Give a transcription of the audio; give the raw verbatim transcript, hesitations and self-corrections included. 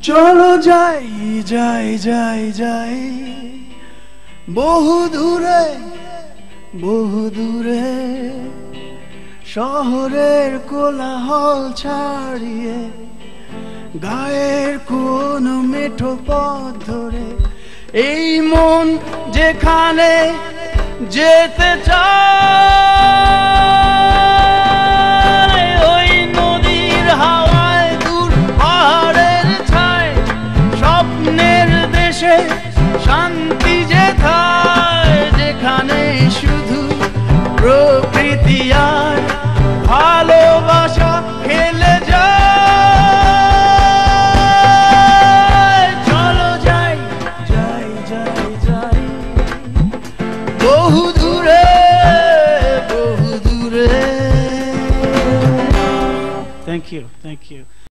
চলো যাই যাই যাই যাই বহু দূরে বহু দূরে, শহরের কোলাহল ছাড়িয়ে, গায়ের কোন মেঠো পথ ধরে। এই মন যেখানে যেতে চায়, ওই নদীর হাওয়ায়, দূর পাহাড়ের ছায়, স্বপ্নের দেশে শান্তি যেথায়, যেখানে শুধু প্রকৃতি আর ভালোবাসা খেলে যায়। চলো যাই যাই যাই যাই বহু দূরে বহু দূরে। Thank you, thank you.